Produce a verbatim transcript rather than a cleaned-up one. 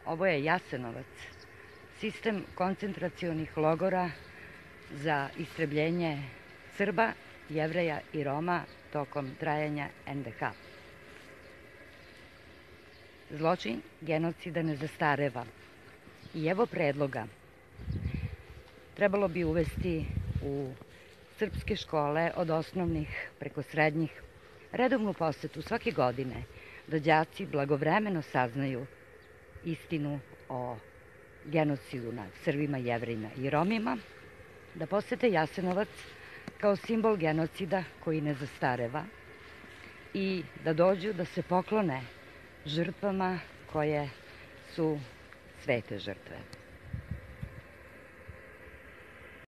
Ovo je Jasenovac, sistem koncentracionih logora za istrebljenje Srba, Jevreja i Roma tokom trajanja en de ha. Zločin genocida ne zastareva. I evo predloga. Trebalo bi uvesti u srpske škole od osnovnih preko srednjih redovnu posetu svake godine da đaci blagovremeno saznaju istinu o genocidu nad Srbima, Jevrejima i Romima, da posete Jasenovac kao simbol genocida koji ne zastareva i da dođu da se poklone žrtvama koje su svete žrtve.